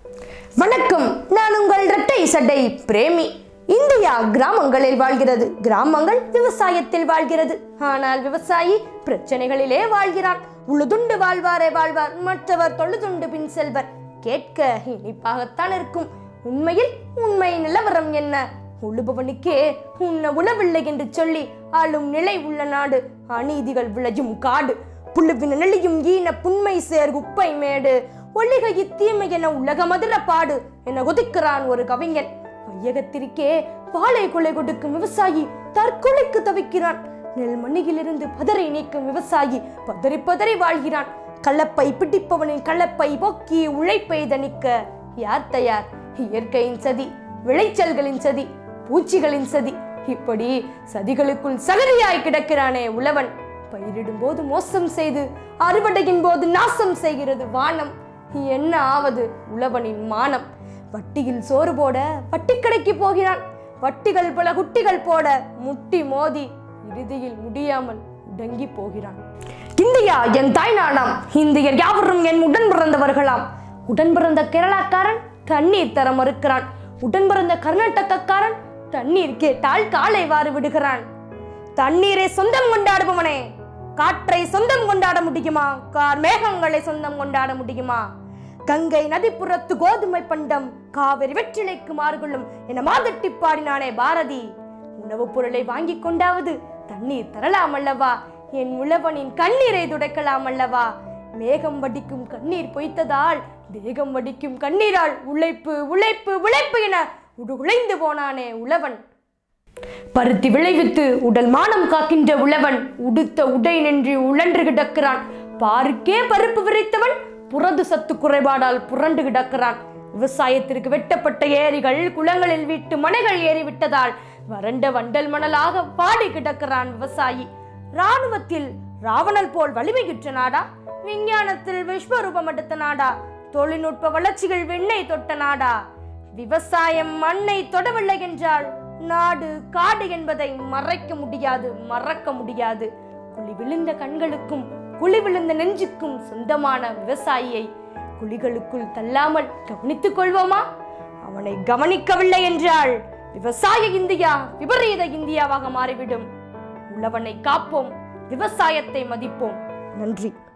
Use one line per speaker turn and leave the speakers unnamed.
வணக்கம், நான் உங்கள் இரட்டை சட்டை பிரேமி. இந்தியா கிராமங்களில் வாழ்கிறது. கிராமங்கள் விவசாயத்தில் வாழ்கிறது. ஆனால் விவசாயி பிரச்சனைகளிலே வாழ்கிறான். உழுதுண்டு வாழ்வாரே வாழ்வார், மற்றவர் தொழுதுண்டு பின் செல்வர். கேட்க இனிப்பாகத்தான் இருக்கும். உண்மையில் உண்மை நிலவரம் என்ன? உழுபவனுக்கே உண்ண உணவில்லை என்று சொல்லி ஆளும் நிலை உள்ள நாடு. அநீதிகள் விளையும் காடு. புழுவின நெளியும் ஈன புன்மை சேர் குப்பை மேடு. ஒளிகை தீமை என உலகமதிர பாடு என ஒதுக்கிறான் ஒரு கவிஞன். ஐயகத்திற்கே வாழை கொலை கொடுக்கும் விவசாயி தற்கொலைக்கு தவிக்கிறான். நெல் மணியிலிருந்து பதரை நீக்கும் விவசாயி பதறி பதறி வாழ்கிறான். கலப்பை பிடிப்பவனின் கலப்பை போக்கி உழைப்பை தணிக்க யார் தயார்? இயற்கையின் சதி, விளைச்சல்களின் சதி, பூச்சிகளின் சதி, இப்படி சதிகளுக்குள் சகதியாய் கிடக்கிறானே உழவன். பயிரிடும் போது மோசம் செய்து அறுவடையின் போது நாசம் செய்கிறது வானம். என்ன ஆவது உழவனின் மானம்? வட்டியில் சோறு போட வட்டிக்கடைக்கு போகிறான். வட்டிகள் பல குட்டிகள் போட முட்டி மோதி இறுதியில் முடியாமல் உடங்கி போகிறான். இந்தியா என் தாய்நாடாம். இந்தியர் யாவரும் என் உடன் பிறந்தவர்களாம். உடன் பிறந்த கேரளாக்காரன் தண்ணீர் தர மறுக்கிறான். உடன் பிறந்த கர்நாடகக்காரன் தண்ணீர் கேட்டால் காலை வாரி விடுகிறான். தண்ணீரை சொந்தம் கொண்டாடுபவனே, காற்றை சொந்தம் கொண்டாட முடியுமா? கார் மேகங்களை சொந்தம் கொண்டாட முடியுமா? கங்கை நதிப்புறத்து கோதுமை பண்டம், காவிரி வெற்றிலைக்கு மாறுகளும் என மாதட்டி பாடினானே பாரதி. உணவுப் பொருளை வாங்கி கொண்டாவது தண்ணீர் தரலாம் அல்லவா? என் உழவனின் கண்ணீரை துடைக்கலாம் அல்லவா? மேகம் வடிக்கும் கண்ணீர் பொய்த்ததால் தேகம் வடிக்கும் கண்ணீரால் உழைப்பு உழைப்பு உழைப்பு என உழைந்து போனானே உழவன். பருத்தி விளைவித்து உடல் மானம் காக்கின்ற உழவன் உடுத்த உடை நின்று உழன்று கிடக்கிறான். பாருக்கே பருப்பு விரைத்தவன் புரது சத்து குறைபாடால் புரண்டு கிடக்கிறான். விவசாயத்திற்கு வெட்டப்பட்ட ஏரிகள் குளங்களில் வீட்டு மனைகள் ஏறிவிட்டதால் வறண்ட வண்டல் மணலாக பாடி கிடக்கிறான் விவசாயி. இராணுவத்தில் ராவணல் போல் வலிமையுற்ற நாடா? விஞ்ஞானத்தில் விஸ்வரூபம் எடுத்த நாடா? தொழில்நுட்ப வளர்ச்சிகள் விண்ணை தொட்ட நாடா? விவசாயம் மண்ணை தொடவில்லை என்றால் நாடு காடு என்பதை மறைக்க முடியாது, மறக்க முடியாது. குழி விழுந்த கண்களுக்கும் குழி விழுந்த நெஞ்சுக்கும் சொந்தமான விவசாயியை குழிகளுக்குள் தள்ளாமல் கவனித்துக் கொள்வோமா? அவனை கவனிக்கவில்லை என்றால் விவசாய இந்தியா விபரீத இந்தியாவாக மாறிவிடும். உழவனை காப்போம், விவசாயத்தை மதிப்போம். நன்றி.